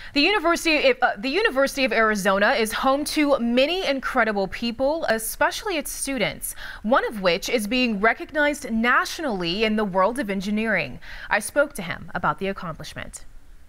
The University of Arizona is home to many incredible people, especially its students, one of which is being recognized nationally in the world of engineering. I spoke to him about the accomplishment.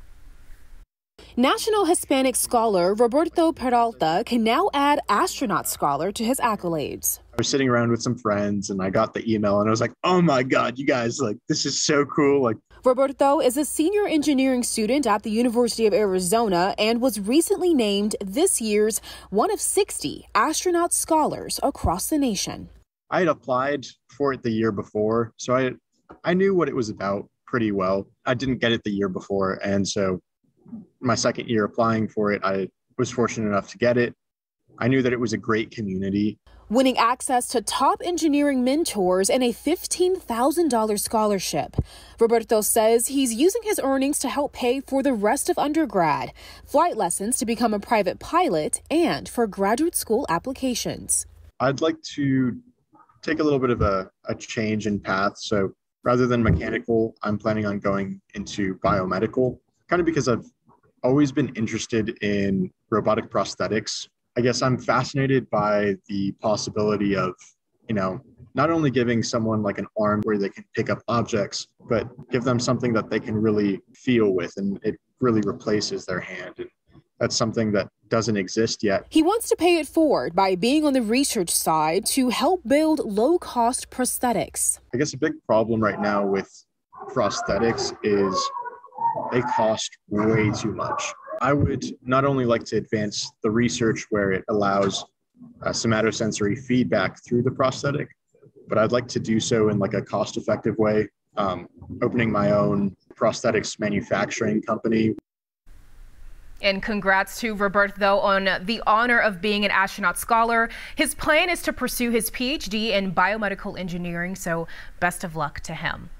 National Hispanic scholar Roberto Peralta can now add astronaut scholar to his accolades. I was sitting around with some friends and I got the email and I was like, oh my God, you guys, this is so cool. Roberto is a senior engineering student at the University of Arizona and was recently named this year's one of 60 astronaut scholars across the nation. I had applied for it the year before, so I knew what it was about pretty well. I didn't get it the year before, and so my second year applying for it, I was fortunate enough to get it. I knew that it was a great community. Winning access to top engineering mentors and a $15,000 scholarship. Roberto says he's using his earnings to help pay for the rest of undergrad, flight lessons to become a private pilot, and for graduate school applications. I'd like to take a little bit of a change in path. So rather than mechanical, I'm planning on going into biomedical, kind of because I've always been interested in robotic prosthetics. I guess I'm fascinated by the possibility of, not only giving someone an arm where they can pick up objects, but give them something that they can really feel with, and it really replaces their hand. And that's something that doesn't exist yet. He wants to pay it forward by being on the research side to help build low-cost prosthetics. I guess a big problem right now with prosthetics is they cost way too much. I would not only like to advance the research where it allows somatosensory feedback through the prosthetic, but I'd like to do so in a cost-effective way, opening my own prosthetics manufacturing company. And congrats to Roberto on the honor of being an astronaut scholar. His plan is to pursue his PhD in biomedical engineering, so best of luck to him.